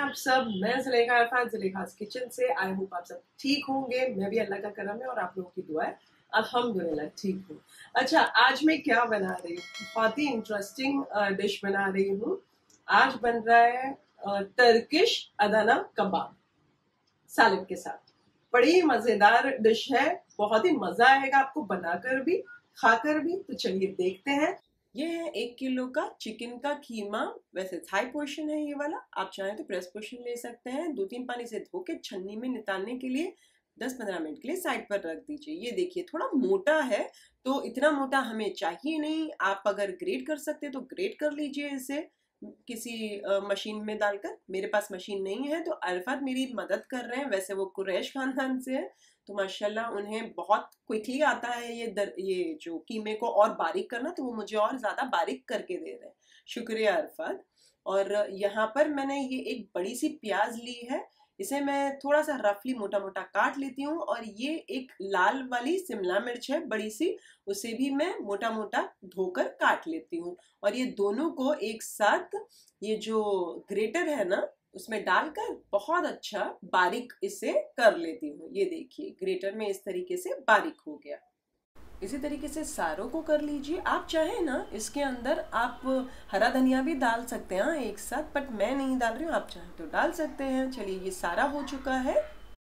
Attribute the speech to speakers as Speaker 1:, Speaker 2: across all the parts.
Speaker 1: आप सब? मैं ज़ुलेखा इरफान, ज़ुलेखा's किचन से। आई होप आप सब ठीक होंगे। मैं भी अल्लाह का करम है और आप लोगों की दुआ है, अल्हम्दुलिल्लाह ठीक हूँ। अच्छा, आज मैं क्या बना रही हूँ? बहुत ही इंटरेस्टिंग डिश बना रही हूँ। आज बन रहा है टर्किश अदना कबाब सैलेड के साथ। बड़ी मजेदार डिश है, बहुत ही मजा आएगा आपको बनाकर भी खाकर भी। तो चलिए देखते हैं। ये है 1 किलो का चिकन का कीमा। वैसे थाई पोर्शन है ये वाला, आप चाहें तो प्रेस पोर्शन ले सकते हैं। 2-3 पानी से धो के छन्नी में निकालने के लिए 10-15 मिनट के लिए साइड पर रख दीजिए। ये देखिए थोड़ा मोटा है, तो इतना मोटा हमें चाहिए नहीं। आप अगर ग्रेट कर सकते हैं तो ग्रेट कर लीजिए इसे किसी मशीन में डालकर। मेरे पास मशीन नहीं है तो अरफत मेरी मदद कर रहे हैं। वैसे वो कुरैश खानदान से है तो माशाल्लाह उन्हें बहुत क्विकली आता है ये जो कीमे को और बारीक करना, तो वो मुझे और ज़्यादा बारीक करके दे रहे हैं। शुक्रिया अरफत। और यहाँ पर मैंने ये एक बड़ी सी प्याज ली है, इसे मैं थोड़ा सा रफली मोटा मोटा काट लेती हूँ। और ये एक लाल वाली शिमला मिर्च है बड़ी सी, उसे भी मैं मोटा मोटा धोकर काट लेती हूँ। और ये दोनों को एक साथ ये जो ग्रेटर है ना उसमें डालकर बहुत अच्छा बारीक इसे कर लेती हूँ। ये देखिए ग्रेटर में इस तरीके से बारीक हो गया। इसी तरीके से सारों को कर लीजिए। आप चाहें ना इसके अंदर आप हरा धनिया भी डाल सकते हैं एक साथ, बट मैं नहीं डाल रही हूँ, आप चाहें तो डाल सकते हैं। चलिए ये सारा हो चुका है।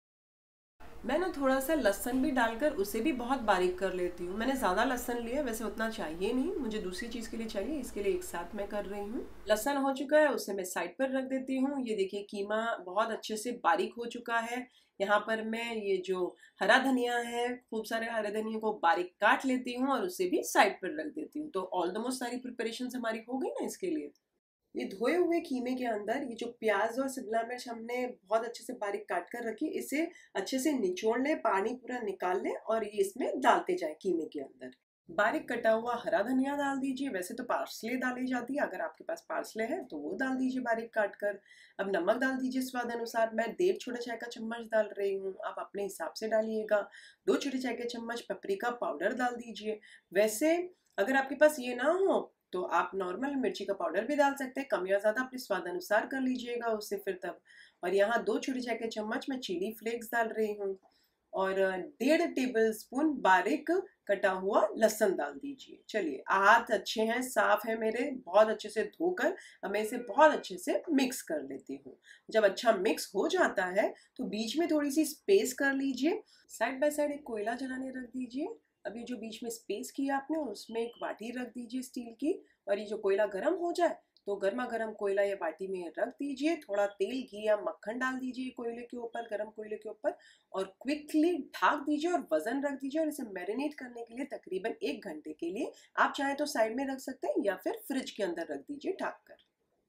Speaker 1: मैं ना थोड़ा सा लहसुन भी डालकर उसे भी बहुत बारीक कर लेती हूँ। मैंने ज़्यादा लहसुन लिया, वैसे उतना चाहिए नहीं, मुझे दूसरी चीज़ के लिए चाहिए, इसके लिए एक साथ मैं कर रही हूँ। लहसुन हो चुका है, उसे मैं साइड पर रख देती हूँ। ये देखिए कीमा बहुत अच्छे से बारीक हो चुका है। यहाँ पर मैं ये जो हरा धनिया है, खूब सारे हरे धनिया को बारीक काट लेती हूँ और उसे भी साइड पर रख देती हूँ। तो ऑलमोस्ट सारी प्रिपरेशन हमारी हो गई ना इसके लिए। ये धोए हुए कीमे के अंदर ये जो प्याज और शिमला मिर्च हमने बहुत अच्छे से बारीक काट कर रखी, इसे अच्छे से निचोड़ ले, पानी पूरा निकाल ले और ये इसमें डालते जाए कीमे के अंदर। बारीक कटा हुआ हरा धनिया डाल दीजिए। वैसे तो पार्सले डाली जाती है, अगर आपके पास पार्सले है तो वो डाल दीजिए बारीक काट कर। अब नमक डाल दीजिए स्वाद अनुसार। मैं 1.5 छोटे चाय का चम्मच डाल रही हूँ, आप अपने हिसाब से डालिएगा। 2 छोटे चाय के चम्मच पपरिका पाउडर डाल दीजिए। वैसे अगर आपके पास ये ना हो तो आप नॉर्मल मिर्ची का पाउडर भी डाल सकते हैं, कम या ज़्यादा अपने स्वाद अनुसार कर लीजिएगा उससे फिर तब। और यहाँ 2 छोटे चाय के चम्मच मैं चिली फ्लेक्स डाल रही हूँ और 1.5 टेबल स्पून बारीक कटा हुआ लहसुन डाल दीजिए। चलिए हाथ अच्छे हैं, साफ है मेरे, बहुत अच्छे से धोकर अब मैं इसे बहुत अच्छे से मिक्स कर लेती हूँ। जब अच्छा मिक्स हो जाता है तो बीच में थोड़ी सी स्पेस कर लीजिए। साइड बाय साइड एक कोयला जलाने रख दीजिए। अभी जो बीच में स्पेस किया आपने उसमें एक बाटी रख दीजिए स्टील की। और ये जो कोयला गर्म हो जाए तो गर्मा गर्म कोयला या बाटी में रख दीजिए। थोड़ा तेल, घी या मक्खन डाल दीजिए कोयले के ऊपर, गर्म कोयले के ऊपर, और क्विकली ढक दीजिए और वजन रख दीजिए। और इसे मैरिनेट करने के लिए तकरीबन 1 घंटे के लिए आप चाहे तो साइड में रख सकते हैं या फिर फ्रिज के अंदर रख दीजिए ढक कर।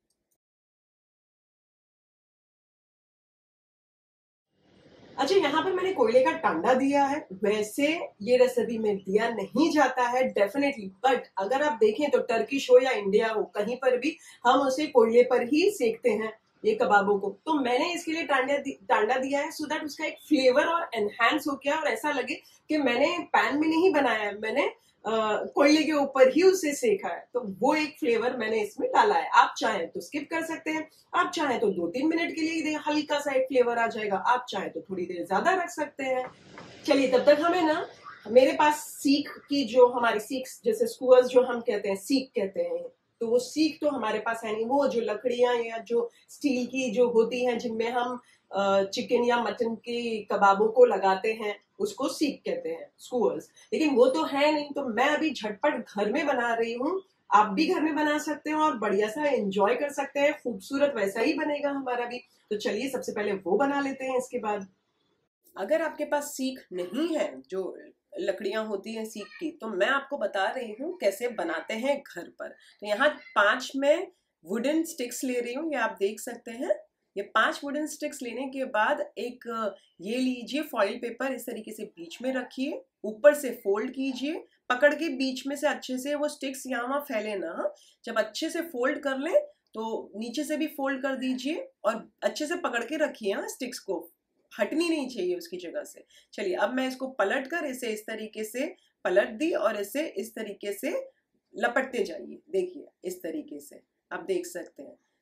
Speaker 1: अच्छा, यहाँ पर मैंने कोयले का टांडा दिया है। वैसे ये रेसिपी में दिया नहीं जाता है डेफिनेटली, बट अगर आप देखें तो टर्किश हो या इंडिया हो, कहीं पर भी हम उसे कोयले पर ही सेकते हैं ये कबाबों को। तो मैंने इसके लिए टांडा दिया है सो दैट उसका एक फ्लेवर और एनहांस हो गया और ऐसा लगे कि मैंने पैन में नहीं बनाया है, मैंने कोयले के ऊपर ही उसे सेका है। तो वो एक फ्लेवर मैंने इसमें डाला है। आप चाहें तो स्किप कर सकते हैं, आप चाहें तो 2-3 मिनट के लिए हल्का सा एक फ्लेवर आ जाएगा, आप चाहें तो थोड़ी देर ज्यादा रख सकते हैं। चलिए तब तक हमें ना, मेरे पास सीख की जो हमारी सीख, जैसे स्कूअर्स जो हम कहते हैं, सीख कहते हैं, तो वो सीख तो हमारे पास है नहीं। वो जो लकड़ियां या जो स्टील की जो होती हैं जिनमें हम चिकन या मटन के कबाबों को लगाते हैं, उसको सीख कहते हैं, स्कूअर्स। लेकिन वो तो है नहीं, तो मैं अभी झटपट घर में बना रही हूँ। आप भी घर में बना सकते हैं और बढ़िया सा एंजॉय कर सकते हैं। खूबसूरत वैसा ही बनेगा हमारा भी। तो चलिए सबसे पहले वो बना लेते हैं। इसके बाद अगर आपके पास सीख नहीं है, जो लकड़ियां होती हैं सीख की, तो मैं आपको बता रही हूँ कैसे बनाते हैं घर पर। तो यहाँ 5 मैं वुडन स्टिक्स ले रही हूँ, ये आप देख सकते हैं। ये 5 वुडन स्टिक्स लेने के बाद एक ये लीजिए फॉइल पेपर, इस तरीके से बीच में रखिए, ऊपर से फोल्ड कीजिए, पकड़ के बीच में से अच्छे से वो स्टिक्स यहाँ वहाँ फैले ना। जब अच्छे से फोल्ड कर ले तो नीचे से भी फोल्ड कर दीजिए और अच्छे से पकड़ के रखिए हाँ, स्टिक्स को हटनी नहीं चाहिए उसकी जगह से। चलिए अब मैं इसको पलट कर इसे इस तरीके से पलट दी और इसे इस तरीके से लपटते जाइए। देखिए इस तरीके से आप देख सकते हैं।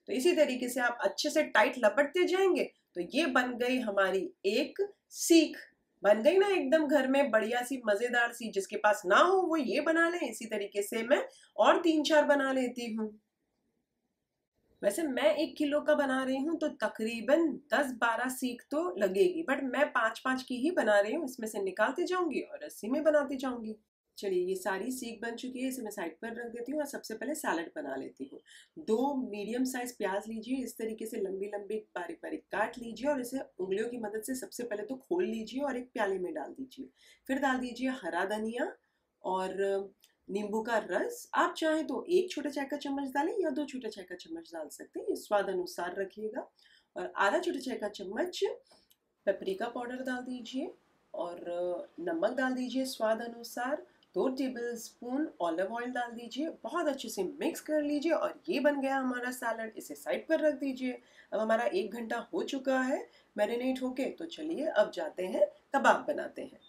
Speaker 1: तो इसी तरीके से आप अच्छे से टाइट लपटते जाएंगे तो ये बन गई हमारी एक सीख। बन गई ना एकदम घर में बढ़िया सी मजेदार सी। जिसके पास ना हो वो ये बना ले। इसी तरीके से मैं और 3-4 बना लेती हूँ। वैसे मैं 1 किलो का बना रही हूँ तो तकरीबन 10-12 सीख तो लगेगी, बट मैं 5-5 की ही बना रही हूँ। इसमें से निकालती जाऊंगी और रस्सी में बनाती जाऊंगी। चलिए ये सारी सीख बन चुकी है, इसे मैं साइड पर रख देती हूँ और सबसे पहले सैलड बना लेती हूँ। 2 मीडियम साइज प्याज लीजिए, इस तरीके से लंबी लंबी बारीक बारीक काट लीजिए और इसे उंगलियों की मदद से सबसे पहले तो खोल लीजिए और एक प्याले में डाल दीजिए। फिर डाल दीजिए हरा धनिया और नींबू का रस। आप चाहें तो 1 छोटा चाय का चम्मच डालें या 2 छोटे चाय का चम्मच डाल सकते हैं, ये स्वाद अनुसार रखिएगा। और आधा छोटा चाय का चम्मच पेपरिका पाउडर डाल दीजिए और नमक डाल दीजिए स्वाद अनुसार। 2 टेबलस्पून ऑलिव ऑयल डाल दीजिए, बहुत अच्छे से मिक्स कर लीजिए और ये बन गया हमारा सैलड। इसे साइड पर रख दीजिए। अब हमारा 1 घंटा हो चुका है मैरिनेट होके, तो चलिए अब जाते हैं कबाब बनाते हैं।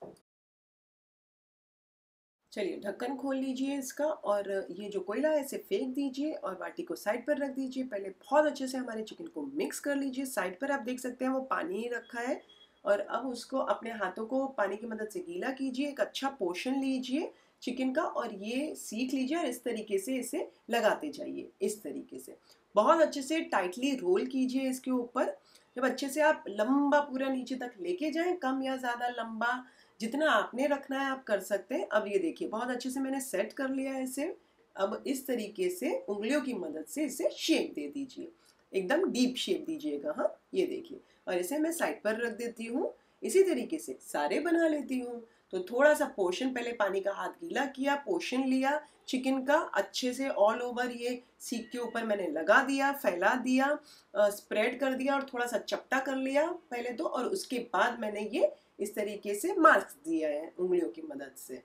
Speaker 1: चलिए ढक्कन खोल लीजिए इसका और ये जो कोयला है इसे फेंक दीजिए और बाटी को साइड पर रख दीजिए। पहले बहुत अच्छे से हमारे चिकन को मिक्स कर लीजिए। साइड पर आप देख सकते हैं वो पानी ही रखा है और अब उसको अपने हाथों को पानी की मदद से गीला कीजिए। एक अच्छा पोर्शन लीजिए चिकन का और ये सीख लीजिए और इस तरीके से इसे लगाते जाइए। इस तरीके से बहुत अच्छे से टाइटली रोल कीजिए इसके ऊपर। जब अच्छे से आप लंबा पूरा नीचे तक लेके जाएं, कम या ज़्यादा लंबा जितना आपने रखना है आप कर सकते हैं। अब ये देखिए बहुत अच्छे से मैंने सेट कर लिया है इसे। अब इस तरीके से उंगलियों की मदद से इसे शेप दे दीजिए, एकदम डीप शेप दीजिएगा। हाँ ये देखिए, और इसे मैं साइड पर रख देती हूँ। इसी तरीके से सारे बना लेती हूँ। तो थोड़ा सा पोर्शन पहले पानी का हाथ गीला किया, पोर्शन लिया चिकन का अच्छे से ऑल ओवर ये सीख के ऊपर मैंने लगा दिया, फैला दिया, स्प्रेड कर दिया और थोड़ा सा चपटा कर लिया पहले तो, और उसके बाद मैंने ये इस तरीके से मार्क्स दिया है उंगलियों की मदद से।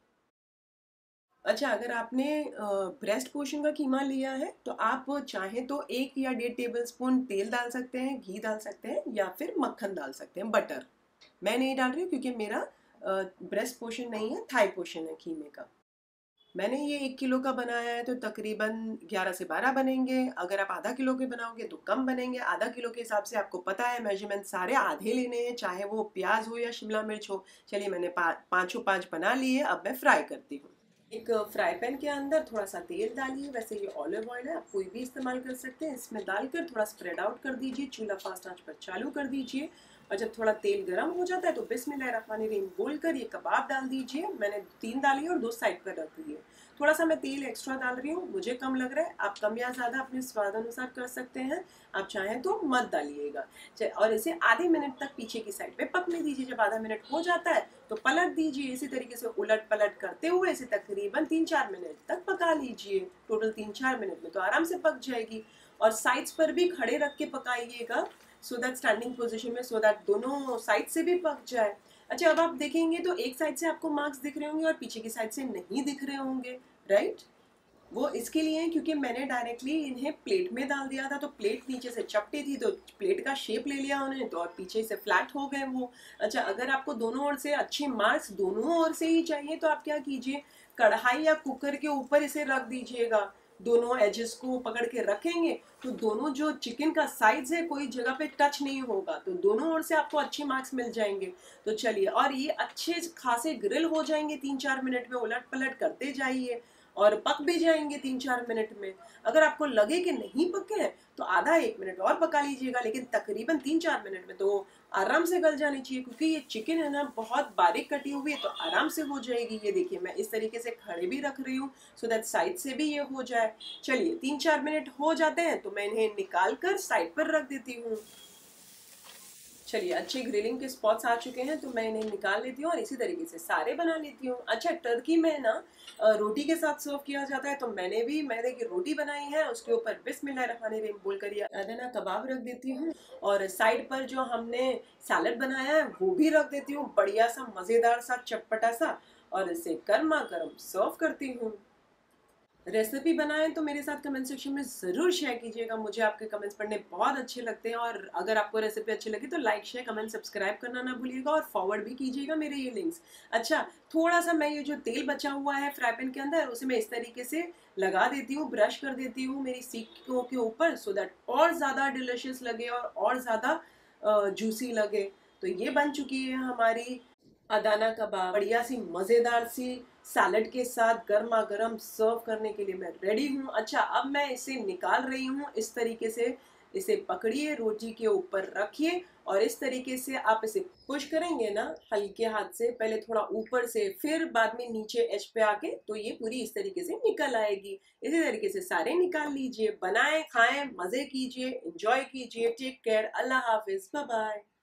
Speaker 1: अच्छा, अगर आपने ब्रेस्ट पोर्शन का कीमा लिया है तो आप चाहें तो 1 या 1.5 टेबलस्पून तेल डाल सकते हैं, घी डाल सकते हैं या फिर मक्खन डाल सकते हैं, बटर। मैं नहीं डाल रही हूँ क्योंकि मेरा ब्रेस्ट पोर्शन नहीं है, थाई पोर्शन है कीमे का। मैंने ये 1 किलो का बनाया है तो तकरीबन 11 से 12 बनेंगे। अगर आप आधा किलो के बनाओगे तो कम बनेंगे। आधा किलो के हिसाब से आपको पता है मेजरमेंट सारे आधे लेने हैं, चाहे वो प्याज हो या शिमला मिर्च हो। चलिए मैंने पाँचों 5 बना लिए। अब मैं फ्राई करती हूँ। एक फ्राई पैन के अंदर थोड़ा सा तेल डालिए, वैसे ये ऑलिव ऑयल है, आप कोई भी इस्तेमाल कर सकते हैं। इसमें डालकर थोड़ा स्प्रेड आउट कर दीजिए, चूल्हा फास्ट आंच पर चालू कर दीजिए और जब थोड़ा तेल गर्म हो जाता है तो बिस्मिल्लाहिर्रहमानिर्रहीम बोलकर ये कबाब डाल दीजिए। मैंने 3 डाली और 2 साइड पर रख दिए। थोड़ा सा मैं तेल एक्स्ट्रा डाल रही हूँ, मुझे कम लग रहा है, आप कम या ज़्यादा अपने स्वाद अनुसार कर सकते हैं। आप चाहें तो मत डालिएगा। और इसे आधे मिनट तक पीछे की साइड पे पकने दीजिए। जब आधा मिनट हो जाता है तो पलट दीजिए। इसी तरीके से उलट पलट करते हुए इसे तकरीबन 3-4 मिनट तक पका लीजिए। टोटल 3-4 मिनट में तो आराम से पक जाएगी। और साइड्स पर भी खड़े रख के पकाइएगा, सो दैट स्टैंडिंग पोजीशन में, सो दैट दोनों साइड से भी पक जाए। अच्छा, अब आप देखेंगे तो एक साइड से आपको मार्क्स दिख रहे होंगे और पीछे की साइड से नहीं दिख रहे होंगे, राइट? वो इसके लिए है क्योंकि मैंने डायरेक्टली इन्हें प्लेट में डाल दिया था, तो प्लेट नीचे से चपटी थी तो प्लेट का शेप ले लिया उन्हें, तो और पीछे से फ्लैट हो गए वो। अच्छा, अगर आपको दोनों ओर से अच्छे मार्क्स दोनों ओर से ही चाहिए तो आप क्या कीजिए, कढ़ाई या कुकर के ऊपर इसे रख दीजिएगा। दोनों एजेस को पकड़ के रखेंगे तो दोनों जो चिकन का साइज है कोई जगह पे टच नहीं होगा, तो दोनों ओर से आपको अच्छे मार्क्स मिल जाएंगे। तो चलिए, और ये अच्छे खासे ग्रिल हो जाएंगे 3-4 मिनट में। उलट पलट करते जाइए और पक भी जाएंगे 3-4 मिनट में। अगर आपको लगे कि नहीं पके हैं तो आधा 1 मिनट और पका लीजिएगा, लेकिन तकरीबन 3-4 मिनट में तो आराम से गल जानी चाहिए क्योंकि ये चिकन है ना बहुत बारीक कटी हुई है, तो आराम से हो जाएगी। ये देखिए मैं इस तरीके से खड़े भी रख रही हूँ सो दैट साइड से भी ये हो जाए। चलिए 3-4 मिनट हो जाते हैं तो मैं इन्हें निकाल कर साइड पर रख देती हूँ। चलिए, अच्छे ग्रिलिंग के स्पॉट्स आ चुके हैं तो मैं इन्हें निकाल लेती हूँ और इसी तरीके से सारे बना लेती हूँ। अच्छा, टर्की में ना रोटी के साथ सर्व किया जाता है, तो मैंने भी मैदे की रोटी बनाई है, उसके ऊपर बिस्मिल्लाहिर्रहमानिर्रहीम बोलकर ये अदना कबाब रख देती हूँ और साइड पर जो हमने सैलड बनाया है वो भी रख देती हूँ, बढ़िया सा मज़ेदार सा चटपटा सा, और इसे गर्मा गर्म सर्व करती हूँ। रेसिपी बनाएं तो मेरे साथ कमेंट सेक्शन में ज़रूर शेयर कीजिएगा। मुझे आपके कमेंट्स पढ़ने बहुत अच्छे लगते हैं, और अगर आपको रेसिपी अच्छी लगी तो लाइक शेयर कमेंट सब्सक्राइब करना ना भूलिएगा और फॉरवर्ड भी कीजिएगा मेरे ये लिंक्स। अच्छा, थोड़ा सा मैं ये जो तेल बचा हुआ है फ्राई पैन के अंदर, उसे मैं इस तरीके से लगा देती हूँ, ब्रश कर देती हूँ मेरी सीखों के ऊपर, सो दैट और ज़्यादा डिलिशियस लगे और ज़्यादा जूसी लगे। तो ये बन चुकी है हमारी अदाना कबाब, बढ़िया सी मज़ेदार सी सैलड के साथ गर्मा गर्म सर्व करने के लिए मैं रेडी हूँ। अच्छा, अब मैं इसे निकाल रही हूँ। इस तरीके से इसे पकड़िए, रोटी के ऊपर रखिए और इस तरीके से आप इसे पुश करेंगे ना हल्के हाथ से, पहले थोड़ा ऊपर से फिर बाद में नीचे एज पे आके, तो ये पूरी इस तरीके से निकल आएगी। इसी तरीके से सारे निकाल लीजिए, बनाएं, खाएं, मजे कीजिए, एंजॉय कीजिए। टेक केयर, अल्लाह हाफिज, बाय बाय।